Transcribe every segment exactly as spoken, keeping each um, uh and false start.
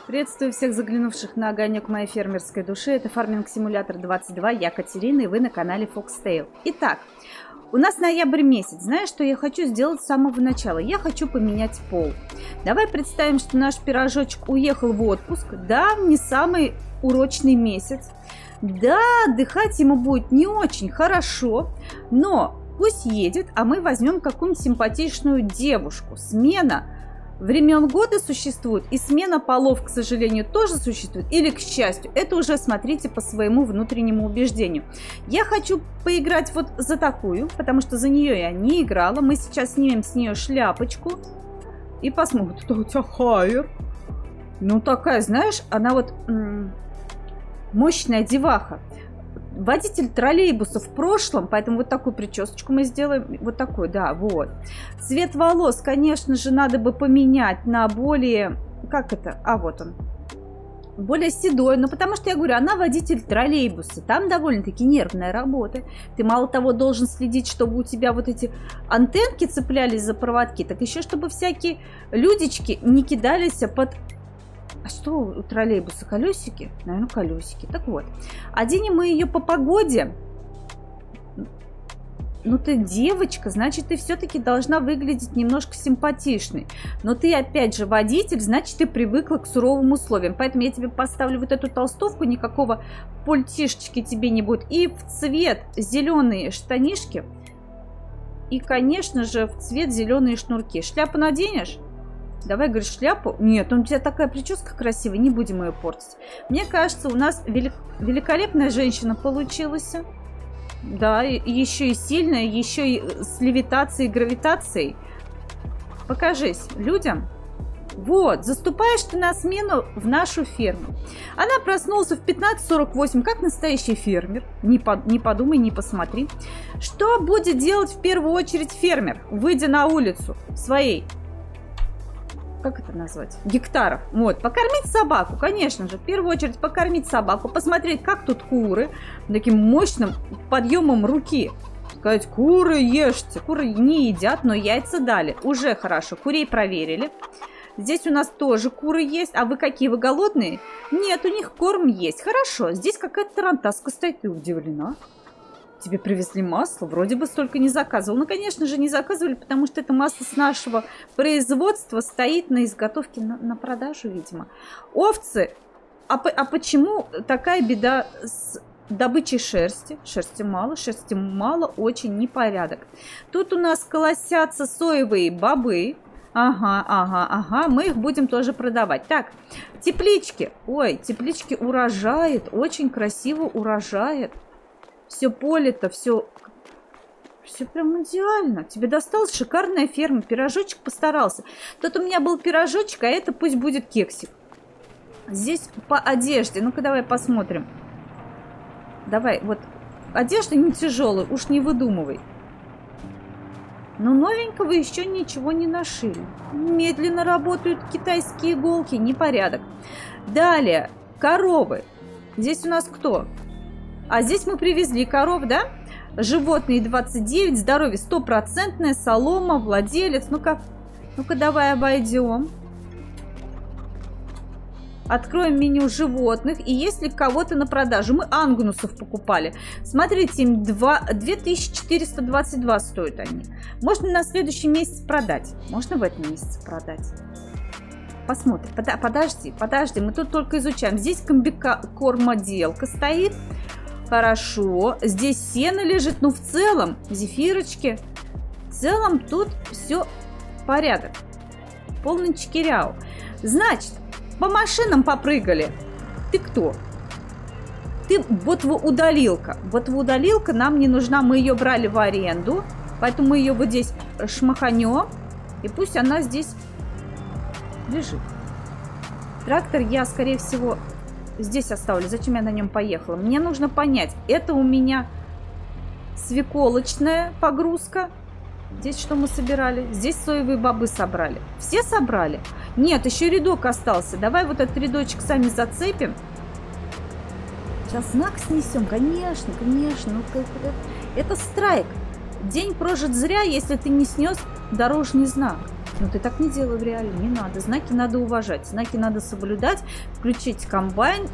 Приветствую всех заглянувших на огонек моей фермерской души. Это Farming Simulator двадцать два. Я Катерина, и вы на канале Foxtail. Итак, у нас ноябрь месяц. Знаешь, что я хочу сделать с самого начала? Я хочу поменять пол. Давай представим, что наш пирожочек уехал в отпуск. Да, не самый урочный месяц. Да, отдыхать ему будет не очень хорошо, но пусть едет, а мы возьмем какую-нибудь симпатичную девушку. Смена времен года существует, и смена полов, к сожалению, тоже существует, или к счастью. Это уже смотрите по своему внутреннему убеждению. Я хочу поиграть вот за такую, потому что за нее я не играла. Мы сейчас снимем с нее шляпочку и посмотрим. Это у тебя хайер. Ну, такая, знаешь, она вот мощная деваха. Водитель троллейбуса в прошлом, поэтому вот такую причесочку мы сделаем. Вот такой, да, вот. Цвет волос, конечно же, надо бы поменять на более... Как это? А, вот он. Более седой. Ну, потому что, я говорю, она водитель троллейбуса. Там довольно-таки нервная работа. Ты мало того должен следить, чтобы у тебя вот эти антенки цеплялись за проводки, так еще, чтобы всякие людички не кидались под... А что у троллейбуса? Колесики? Наверное, колесики. Так вот, оденем мы ее по погоде. Ну, ты девочка, значит, ты все-таки должна выглядеть немножко симпатичной. Но ты, опять же, водитель, значит, ты привыкла к суровым условиям. Поэтому я тебе поставлю вот эту толстовку, никакого пальтишечки тебе не будет. И в цвет зеленые штанишки. И, конечно же, в цвет зеленые шнурки. Шляпу наденешь? Давай, говоришь, шляпу? Нет, у тебя такая прическа красивая, не будем ее портить. Мне кажется, у нас велик... великолепная женщина получилась. Да, еще и сильная, еще и с левитацией, гравитацией. Покажись людям. Вот, заступаешь ты на смену в нашу ферму. Она проснулась в пятнадцать сорок восемь, как настоящий фермер. Не, по, не подумай, не посмотри. Что будет делать в первую очередь фермер, выйдя на улицу своей... Как это назвать? Гектаров. Вот, покормить собаку, конечно же. В первую очередь покормить собаку, посмотреть, как тут куры, таким мощным подъемом руки. Сказать, куры ешьте. Куры не едят, но яйца дали. Уже хорошо. Курей проверили. Здесь у нас тоже куры есть. А вы какие? Вы голодные? Нет, у них корм есть. Хорошо. Здесь какая-то тарантаска стоит. Ты удивлена? Тебе привезли масло, вроде бы столько не заказывал. Ну, конечно же, не заказывали, потому что это масло с нашего производства стоит на изготовке, на, на продажу, видимо. Овцы. А, а почему такая беда с добычей шерсти? Шерсти мало, шерсти мало, очень непорядок. Тут у нас колосятся соевые бобы. Ага, ага, ага, мы их будем тоже продавать. Так, теплички. Ой, теплички урожает, очень красиво урожает. Все поле-то, все, все прям идеально. Тебе досталась шикарная ферма, пирожочек постарался. Тут у меня был пирожочек, а это пусть будет кексик. Здесь по одежде, ну-ка давай посмотрим. Давай, вот, одежда не тяжелая, уж не выдумывай. Но новенького еще ничего не нашили. Медленно работают китайские иголки, непорядок. Далее, коровы. Здесь у нас кто? А здесь мы привезли коров, да? Животные двадцать девять, здоровье стопроцентное, солома, владелец. Ну-ка, ну-ка давай обойдем. Откроем меню животных. И если кого-то на продажу, мы ангнусов покупали. Смотрите, им две тысячи четыреста двадцать два стоят они. Можно на следующий месяц продать. Можно в этом месяце продать. Посмотрим. Подожди, подожди, мы тут только изучаем. Здесь комбикормоделка стоит. Хорошо, здесь сено лежит, ну в целом, зефирочки, в целом тут все порядок, полный чекиряу. Значит, по машинам попрыгали. Ты кто? Ты ботвоудалилка. Ботвоудалилка нам не нужна, мы ее брали в аренду, поэтому мы ее вот здесь шмаханем, и пусть она здесь лежит. Трактор я, скорее всего... Здесь оставлю. Зачем я на нем поехала? Мне нужно понять, это у меня свеколочная погрузка. Здесь что мы собирали? Здесь соевые бобы собрали. Все собрали? Нет, еще рядок остался. Давай вот этот рядочек сами зацепим. Сейчас знак снесем. Конечно, конечно. Это страйк. День прожит зря, если ты не снес дорожный знак. Но ты так не делай в реале, не надо. Знаки надо уважать, знаки надо соблюдать. Включить комбайн.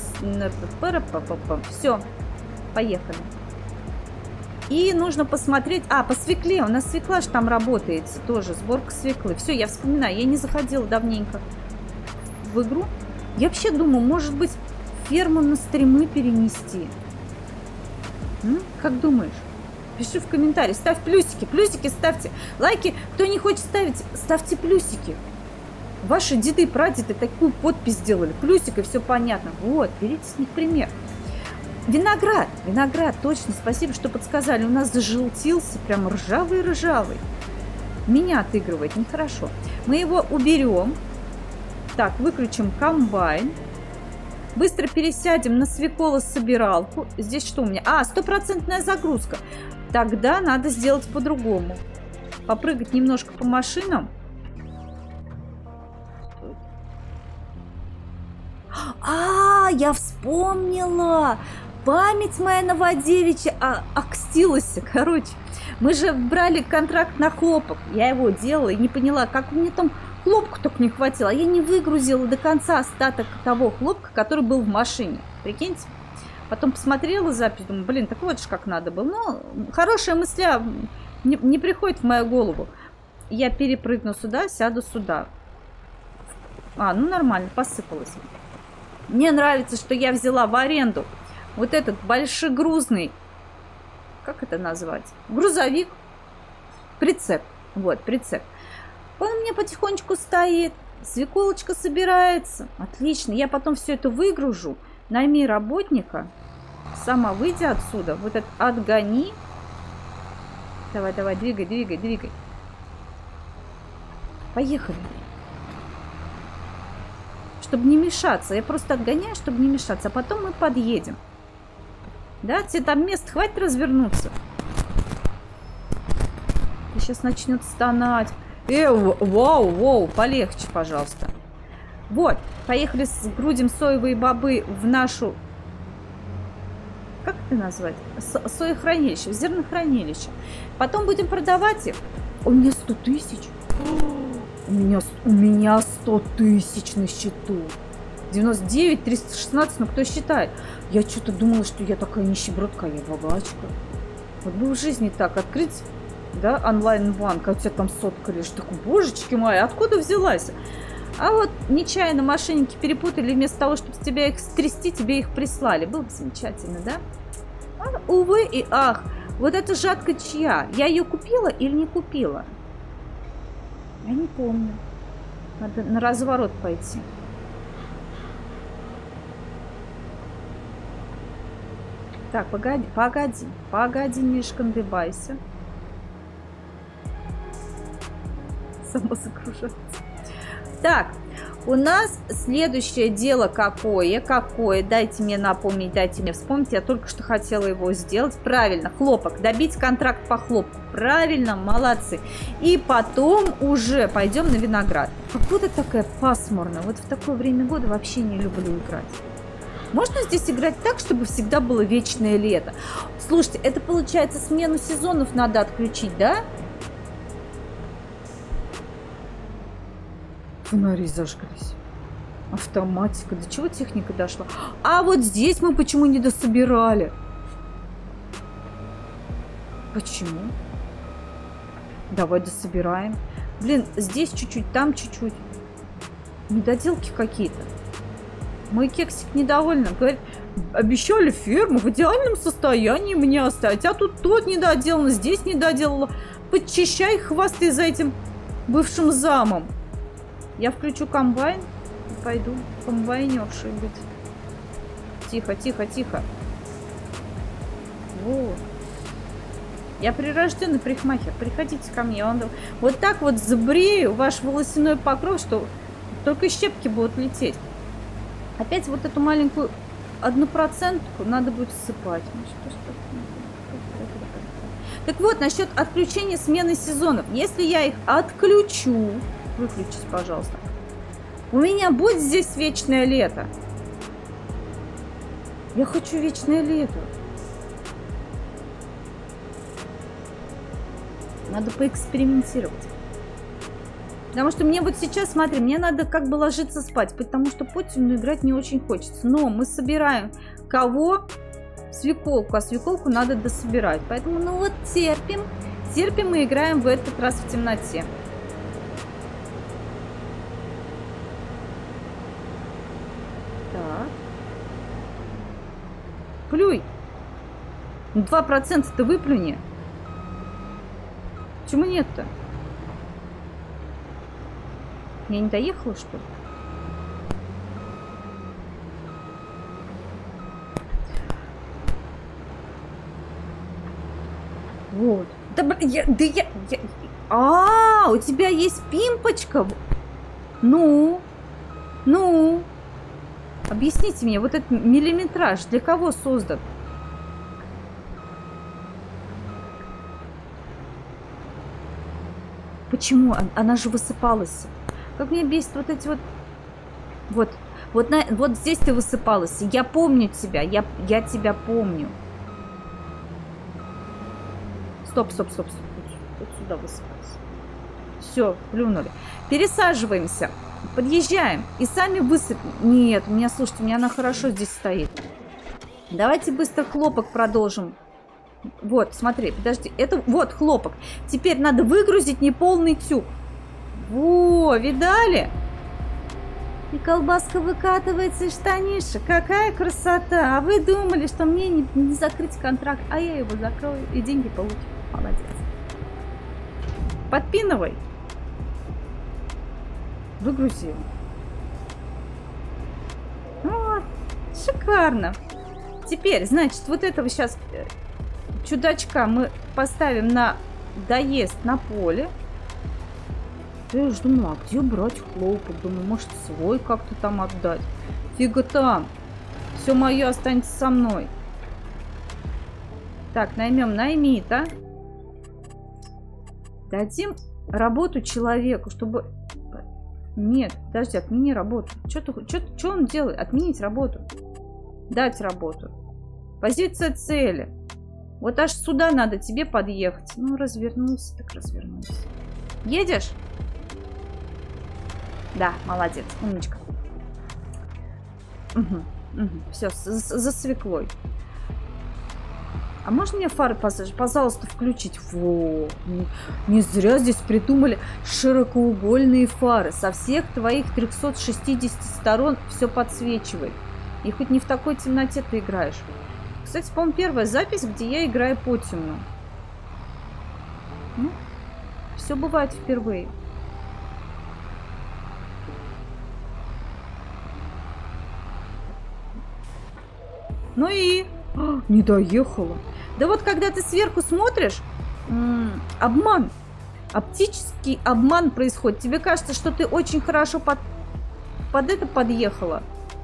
Все, поехали. И нужно посмотреть... А, по свекле. У нас свекла же там работает тоже. Сборка свеклы. Все, я вспоминаю. Я не заходила давненько в игру. Я вообще думаю, может быть, ферму на стримы перенести. М? Как думаешь? Пиши в комментарии, ставь плюсики, плюсики ставьте, лайки. Кто не хочет ставить, ставьте плюсики. Ваши деды и прадеды такую подпись сделали, плюсик, и все понятно. Вот, берите с них пример. Виноград, виноград, точно, спасибо, что подсказали. У нас зажелтился, прям ржавый-ржавый. Меня отыгрывает, нехорошо. Мы его уберем. Так, выключим комбайн. Быстро пересядем на свеколо-собиралку. Здесь что у меня? А, стопроцентная загрузка. Тогда надо сделать по-другому. Попрыгать немножко по машинам. А, я вспомнила! Память моя новодевичья а, окстилась. Короче, мы же брали контракт на хлопок. Я его делала и не поняла, как мне там хлопку только не хватило. А я не выгрузила до конца остаток того хлопка, который был в машине. Прикиньте. Потом посмотрела запись, думаю, блин, так вот же как надо было. Но хорошая мысля не, не приходит в мою голову. Я перепрыгну сюда, сяду сюда. А, ну нормально, посыпалось. Мне нравится, что я взяла в аренду вот этот большегрузный, как это назвать? Грузовик. Прицеп. Вот, прицеп. Он у меня потихонечку стоит. Свеколочка собирается. Отлично. Я потом все это выгружу. Найми работника. Сама выйди отсюда. Вот это отгони. Давай, давай, двигай, двигай, двигай. Поехали. Чтобы не мешаться. Я просто отгоняю, чтобы не мешаться. А потом мы подъедем. Да, тебе там мест хватит развернуться. И сейчас начнет стонать. Э, вау, вау, полегче, пожалуйста. Вот, поехали, сгрудим соевые бобы в нашу... Как это назвать? Со соехранилище, зернохранилище. Потом будем продавать их. У меня сто тысяч. У меня, у меня сто тысяч на счету. девяносто девять, триста шестнадцать, ну кто считает? Я что-то думала, что я такая нищебродка, я богачка. Вот бы в жизни так открыть, да, онлайн-банк, а у тебя там сотка лишь. Такой, божечки мои, откуда взялась? А вот нечаянно мошенники перепутали, вместо того, чтобы с тебя их стрясти, тебе их прислали. Было бы замечательно, да? А, увы и ах, вот эта жатка чья? Я ее купила или не купила? Я не помню. Надо на разворот пойти. Так, погоди, погоди, погоди, не шкандыбайся. Само загружается. Так, у нас следующее дело какое? Какое? Дайте мне напомнить, дайте мне вспомнить. Я только что хотела его сделать. Правильно, хлопок. Добить контракт по хлопку. Правильно, молодцы. И потом уже пойдем на виноград. Погода такая пасмурная. Вот в такое время года вообще не люблю играть. Можно здесь играть так, чтобы всегда было вечное лето? Слушайте, это получается смену сезонов надо отключить, да? Фонари зажглись. Автоматика. До чего техника дошла? А вот здесь мы почему не дособирали? Почему? Давай дособираем. Блин, здесь чуть-чуть, там чуть-чуть. Недоделки какие-то. Мой кексик недоволен. Говорит, обещали ферму в идеальном состоянии мне оставить. А тут тот недоделано, здесь недоделала. Подчищай, хвастай за этим бывшим замом. Я включу комбайн и пойду комбайнершей быть. Тихо, тихо, тихо. Вот. Я прирожденный парикмахер. Приходите ко мне. Он... Вот так вот забрею ваш волосяной покров, что только щепки будут лететь. Опять вот эту маленькую одну процентку надо будет ссыпать. Так вот, насчет отключения смены сезонов. Если я их отключу... Выключить, пожалуйста. У меня будет здесь вечное лето. Я хочу вечное лето. Надо поэкспериментировать. Потому что мне вот сейчас, смотри, мне надо как бы ложиться спать, потому что Путину играть не очень хочется. Но мы собираем кого? Свеколку, а свеколку надо дособирать. Поэтому, ну вот, терпим. Терпим и играем в этот раз в темноте. Так. Плюй. два процента ты выплюни. Почему нет-то? Я не доехала, что ли? Вот. Да, блин, я, да я, я... А, у тебя есть пимпочка? Ну, ну. Объясните мне, вот этот миллиметраж для кого создан? Почему? Она же высыпалась. Как меня бесит вот эти вот... Вот, вот, на, вот здесь ты высыпалась. Я помню тебя, я, я тебя помню. Стоп, стоп, стоп, стоп. Вот сюда высыпалась. Все, плюнули. Пересаживаемся. Подъезжаем. И сами высыпем. Нет, у меня, слушайте, у меня она хорошо здесь стоит. Давайте быстро хлопок продолжим. Вот, смотри, подожди. Это вот хлопок. Теперь надо выгрузить неполный тюк. Во, видали? И колбаска выкатывается из штанишек. Какая красота. А вы думали, что мне не, не закрыть контракт, а я его закрою и деньги получу. Молодец. Подпинывай. Выгрузи. Вот. Шикарно. Теперь, значит, вот этого сейчас чудачка мы поставим на доезд на поле. Я уже думала, а где брать хлопок? Думаю, может, свой как-то там отдать. Фига там. Все мое останется со мной. Так, наймем наймита. Дадим работу человеку, чтобы... Нет, подожди, отмени работу. Что он делает? Отменить работу. Дать работу. Позиция цели. Вот аж сюда надо тебе подъехать. Ну, развернулся, так развернулся. Едешь? Да, молодец, умничка. Угу, угу. Все, за, за свеклой. А можно мне фары, пожалуйста, включить? Во, не, не зря здесь придумали широкоугольные фары. Со всех твоих трёхсот шестидесяти сторон все подсвечивает. И хоть не в такой темноте ты играешь. Кстати, по-моему, первая запись, где я играю по темну. Ну, все бывает впервые. Ну и... О, не доехала. Да вот когда ты сверху смотришь, обман. Оптический обман происходит. Тебе кажется, что ты очень хорошо под, под это подъехала.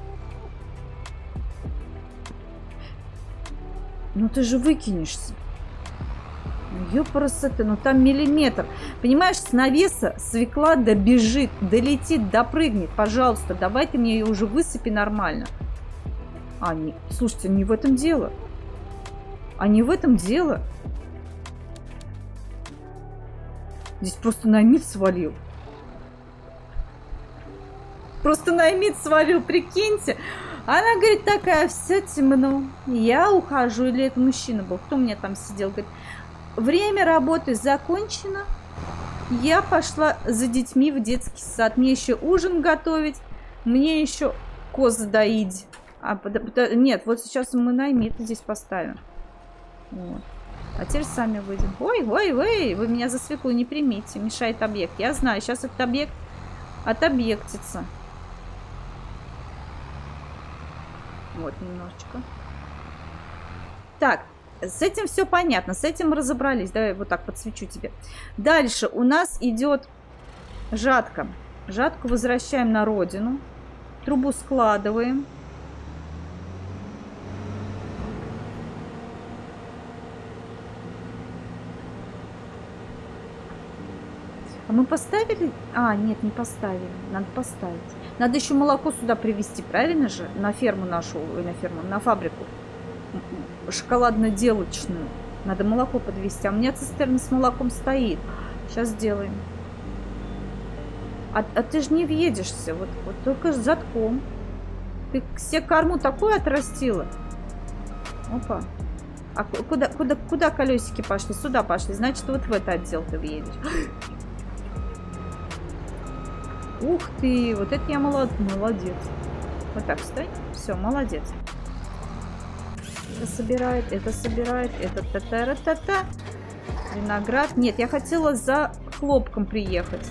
Ну ты же выкинешься. Ёпрст, ну там миллиметр. Понимаешь, с навеса свекла добежит, долетит, допрыгнет. Пожалуйста, давай ты мне ее уже высыпи нормально. А, не, слушайте, не в этом дело. А не в этом дело. Здесь просто наймит свалил. Просто наймит свалил, прикиньте. Она говорит, такая, все темно. Я ухожу. Или это мужчина был? Кто у меня там сидел? Говорит, время работы закончено. Я пошла за детьми в детский сад. Мне еще ужин готовить. Мне еще коз доить. А, нет, вот сейчас мы наймит здесь поставим. Вот. А теперь сами выйдем. Ой, ой, ой, вы меня за свеклу не примите. Мешает объект. Я знаю, сейчас этот объект отобъектится. Вот, немножечко. Так, с этим все понятно. С этим разобрались. Давай вот так подсвечу тебе. Дальше у нас идет жатка. Жатку возвращаем на родину. Трубу складываем. А мы поставили? А, нет, не поставили. Надо поставить. Надо еще молоко сюда привезти, правильно же? На ферму нашу, ой, на ферму, на фабрику. Шоколадно-делочную. Надо молоко подвезти. А у меня цистерна с молоком стоит. Сейчас сделаем. А, а ты же не въедешься, вот, вот только с задком. Ты все корму такую отрастила. Опа. А куда, куда, куда колесики пошли? Сюда пошли. Значит, вот в этот отдел ты въедешь. Ух ты, вот это я молод... молодец. Вот так встань. Все, молодец. Это собирает, это собирает, это та-та-ра-та-та. Виноград. Нет, я хотела за хлопком приехать.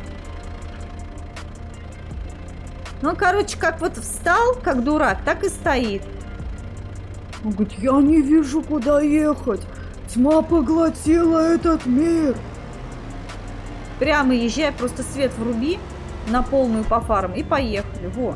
Ну, короче, как вот встал, как дурак, так и стоит. Он говорит, я не вижу, куда ехать. Тьма поглотила этот мир. Прямо езжай, просто свет вруби на полную по фарам и поехали. Во.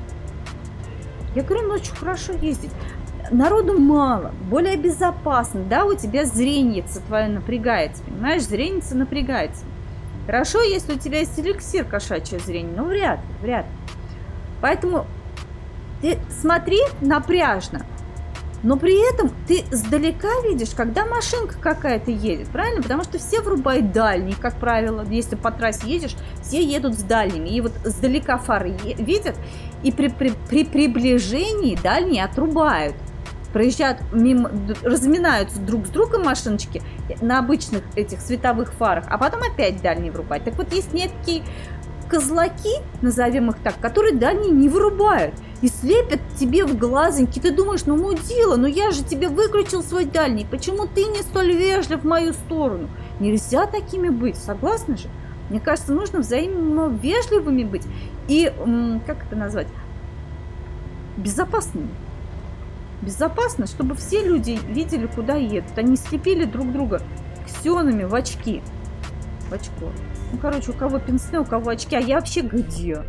Я говорю, ночью хорошо ездить. Народу мало, более безопасно. Да, у тебя зреница твоя напрягается. Понимаешь, зреница напрягается. Хорошо, если у тебя есть эликсир кошачье зрение, но вряд ли, вряд ли. Поэтому ты смотри напряжно. Но при этом ты сдалека видишь, когда машинка какая-то едет, правильно? Потому что все врубают дальний, как правило. Если по трассе едешь, все едут с дальними. И вот сдалека фары видят, и при, при, при приближении дальние отрубают. Проезжают мимо, разминаются друг с другом машиночки на обычных этих световых фарах, а потом опять дальние врубают. Так вот, есть некие козлаки, назовем их так, которые дальние не вырубают. И слепят тебе в глазоньки. Ты думаешь, ну мудила, ну я же тебе выключил свой дальний. Почему ты не столь вежлив в мою сторону? Нельзя такими быть, согласны же? Мне кажется, нужно взаимно вежливыми быть. И, как это назвать? Безопасными. Безопасно, чтобы все люди видели, куда едут. Они слепили друг друга ксенами в очки. В очко. Ну, короче, у кого пенсне, у кого очки. А я вообще где?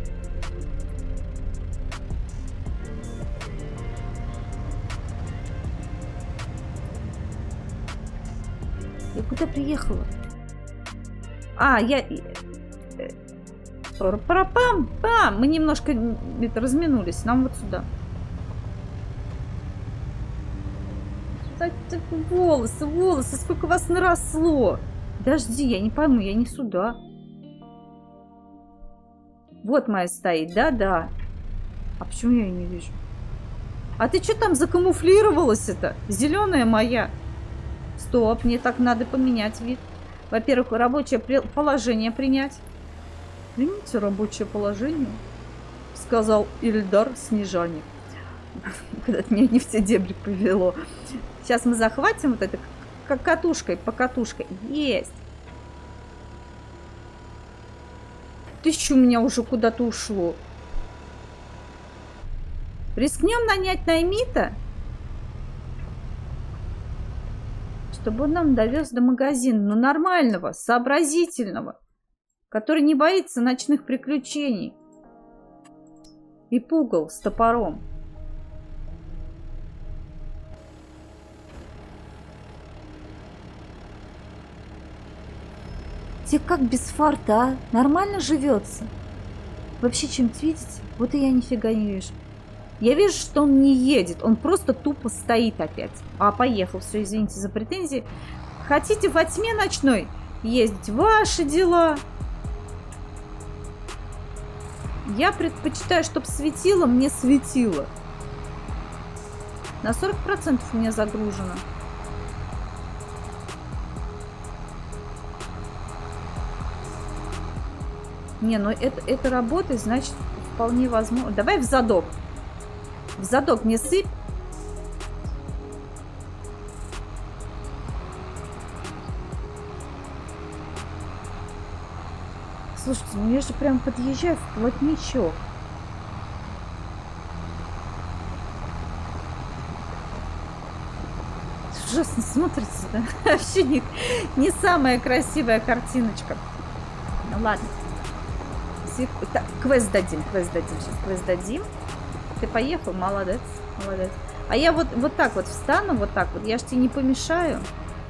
Я куда приехала? А, я... Пам-пам-пам! Мы немножко это, разминулись. Нам вот сюда. Волосы, волосы, сколько вас наросло. Подожди, я не пойму, я не сюда. Вот моя стоит, да-да. А почему я ее не вижу? А ты что там закамуфлировалась-то? Зеленая моя. Стоп, мне так надо поменять вид. Во-первых, рабочее положение принять. Примите рабочее положение, сказал Ильдар Снежаник. Когда-то меня не в те дебри повело. Сейчас мы захватим вот это как катушкой, по катушкой. Есть. Тысячу у меня уже куда-то ушло. Рискнем нанять наймита, чтобы он нам довез до магазина, но нормального, сообразительного, который не боится ночных приключений. И пугал с топором. Тебе как без фарта, а? Нормально живется? Вообще чем-то видите? Вот и я нифига не вижу. Я вижу, что он не едет. Он просто тупо стоит опять. А, поехал. Все, извините за претензии. Хотите во тьме ночной ездить? Ваши дела. Я предпочитаю, чтобы светило, мне светило. На сорок процентов у меня загружено. Не, ну это, это работает, значит, вполне возможно. Давай в задок. В задок мне сыпь. Слушайте, ну я же прям подъезжаю в плотничок. Ужасно смотрится, да? Вообще не, не самая красивая картиночка. Ну ладно. Так, квест дадим, квест дадим, сейчас квест дадим. Ты поехал, молодец, молодец. А я вот, вот так вот встану, вот так вот, я ж тебе не помешаю.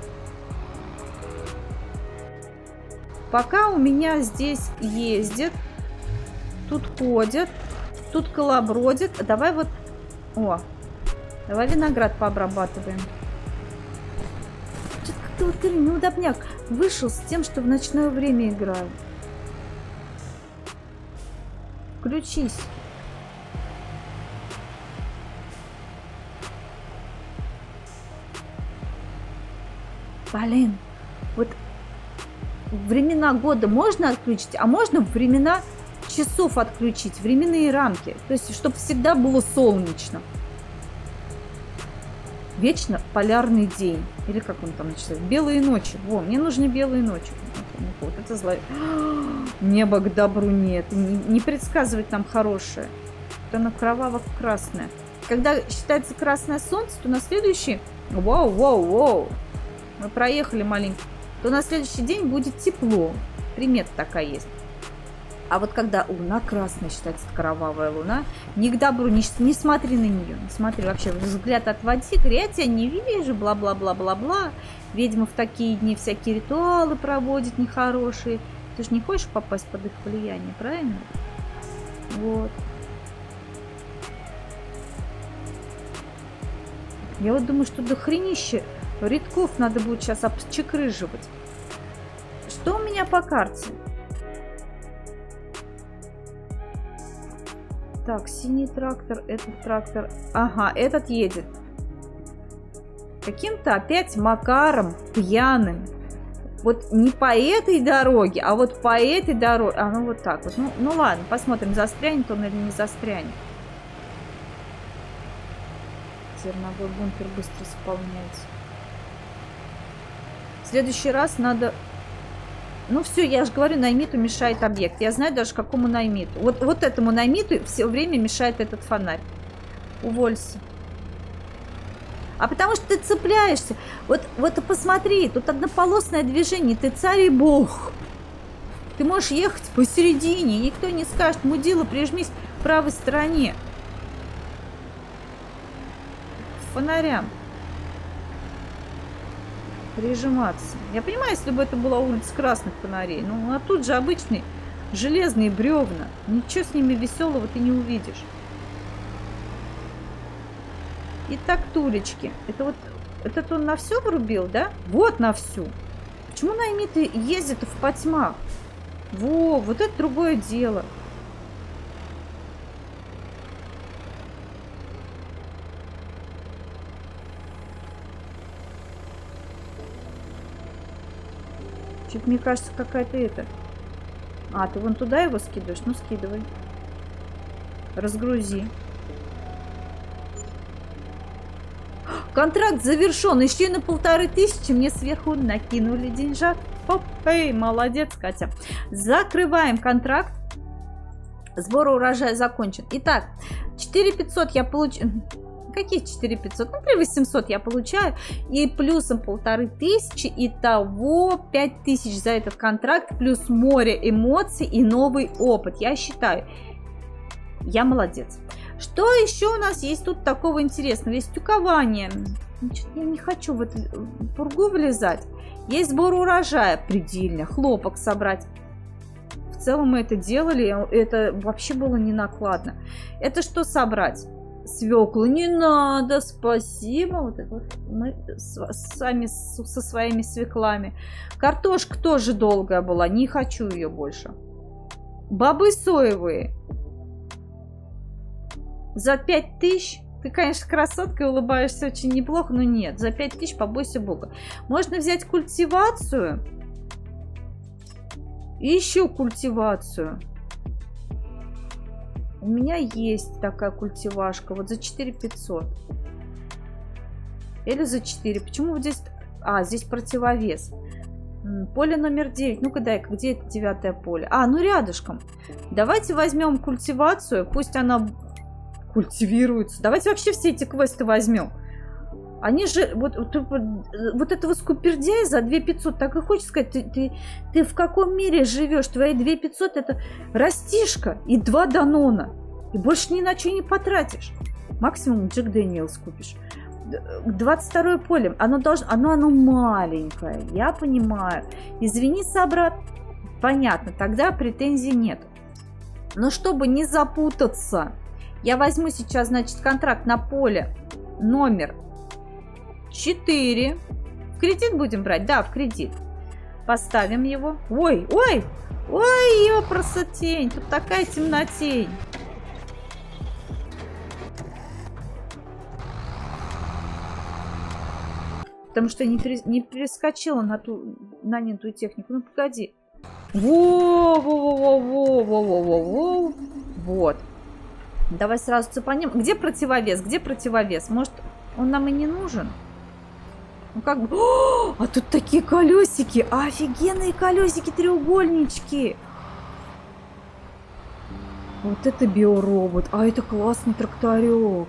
Пока у меня здесь ездит, тут ходят, тут колобродят. Давай вот, о, давай виноград пообрабатываем. Что-то как-то вот неудобняк. Вышел с тем, что в ночное время играю. Включись. Блин, вот времена года можно отключить, а можно времена часов отключить, временные рамки. То есть, чтобы всегда было солнечно. Вечно полярный день. Или как он там начинается? Белые ночи. Во, мне нужны белые ночи. Вот это зло. Небо к добру нет. Не, не предсказывает нам хорошее. Это оно кроваво-красное. Когда считается красное солнце, то на следующий... Вау, вау, вау. Мы проехали маленько. То на следующий день будет тепло. Примета такая есть. А вот когда луна красная, считается кровавая луна, не к добру, не, не смотри на нее. Не смотри вообще, взгляд отводи, говори, я тебя не вижу, бла-бла-бла-бла-бла. Ведьмы в такие дни всякие ритуалы проводят нехорошие. Ты же не хочешь попасть под их влияние, правильно? Вот. Я вот думаю, что до хренища редков надо будет сейчас обчекрыживать. Что у меня по карте? Так, синий трактор, этот трактор. Ага, этот едет. Каким-то опять макаром пьяным. Вот не по этой дороге, а вот по этой дороге. А, ну вот так вот. Ну, ну ладно, посмотрим, застрянет он или не застрянет. Зерновой бункер быстро заполняется. В следующий раз надо... Ну все, я же говорю, наймиту мешает объект. Я знаю даже, какому наймиту. Вот, вот этому наймиту все время мешает этот фонарь. Уволься. А потому что ты цепляешься. Вот, вот посмотри, тут однополосное движение. Ты царь и бог. Ты можешь ехать посередине. Никто не скажет, мудила, прижмись к правой стороне. К фонарям. Прижиматься. Я понимаю, если бы это была улица красных фонарей. Ну, а тут же обычные железные бревна. Ничего с ними веселого ты не увидишь. Итак, Тулечки. Это вот, этот он на все врубил, да? Вот на всю. Почему наймиты ездят в потьмах? Во, вот это другое дело. Что-то, мне кажется, какая-то это... А, ты вон туда его скидываешь? Ну, скидывай. Разгрузи. Контракт завершен. Еще на полторы тысячи мне сверху накинули деньжат. Оп, эй, молодец, Катя. Закрываем контракт. Сбор урожая закончен. Итак, четыре тысячи пятьсот я получу... Какие четыре тысячи пятьсот? Ну, три тысячи восемьсот я получаю. И плюсом полторы тысячи. Итого пять тысяч за этот контракт. Плюс море эмоций и новый опыт. Я считаю, я молодец. Что еще у нас есть тут такого интересного? Есть тюкование. Я не хочу в эту пургу влезать. Есть сбор урожая. Предельно. Хлопок собрать. В целом мы это делали. Это вообще было не накладно. Это что собрать? Свеклу не надо, спасибо. Вот это вот мы с, сами с, со своими свеклами. Картошка тоже долгая была, не хочу ее больше. Бобы соевые. За пять тысяч. Ты, конечно, красотка и улыбаешься очень неплохо, но нет. За пять тысяч побойся Бога. Можно взять культивацию. И еще культивацию. У меня есть такая культивашка. Вот за четыре тысячи пятьсот. Или за четыре. Почему вот здесь... А, здесь противовес. Поле номер девять. Ну-ка дай-ка, где это девятое поле? А, ну рядышком. Давайте возьмем культивацию. Пусть она культивируется. Давайте вообще все эти квесты возьмем. Они же... Вот, вот, вот этого скупердяя за две тысячи пятьсот. Так и хочется сказать, ты, ты, ты в каком мире живешь? Твои две тысячи пятьсот это растишка и два данона. И больше ни на что не потратишь. Максимум Джек Дэниелс купишь. двадцать второе поле. Оно, должно, оно, оно маленькое. Я понимаю. Извини, собрат. Понятно. Тогда претензий нет. Но чтобы не запутаться, я возьму сейчас, значит, контракт на поле номер четыре. В кредит будем брать? Да, в кредит. Поставим его. Ой, ой, Ой, ёпросотень, тут такая темнотень. Потому что я не, перес... не перескочила на ту нанятую технику. Ну, погоди. Во-во-во-во-во-во-во-во-во. Вот. Давай сразу цепанем. Где противовес? Где противовес? Может, он нам и не нужен? Ну, как бы... О, а тут такие колесики. Офигенные колесики, треугольнички. Вот это биоробот. А это классный тракторек.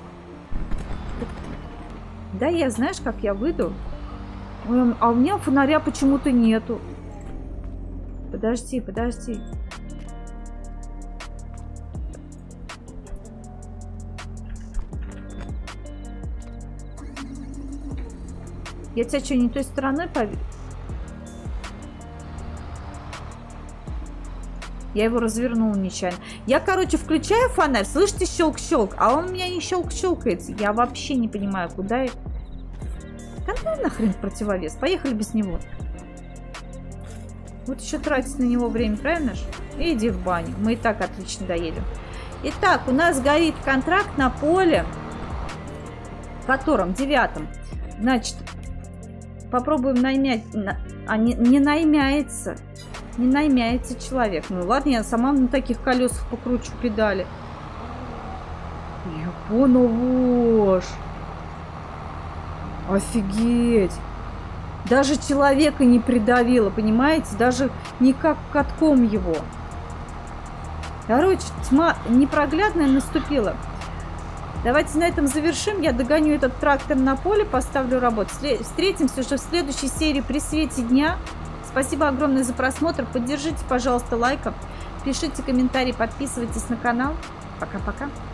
Да, я, знаешь, как я выйду? Ой, а у меня фонаря почему-то нету. Подожди, подожди. Я тебя что, не той стороной поведу? Я его развернула нечаянно. Я, короче, включаю фонарь. Слышите, щелк-щелк. А он у меня не щелк-щелкается. Я вообще не понимаю, куда я... Какой нахрен противовес? Поехали без него. Вот еще тратить на него время, правильно же? Иди в баню. Мы и так отлично доедем. Итак, у нас горит контракт на поле. Котором? Девятом. Значит, попробуем наймять... А не, не наймяется. Не наймяется человек. Ну ладно, я сама на таких колесах покручу педали. Японовош. Офигеть. Даже человека не придавило, понимаете? Даже никак катком его. Короче, тьма непроглядная наступила. Давайте на этом завершим. Я догоню этот трактор на поле, поставлю работу. Встретимся уже в следующей серии при свете дня. Спасибо огромное за просмотр. Поддержите, пожалуйста, лайком. Пишите комментарии, подписывайтесь на канал. Пока-пока.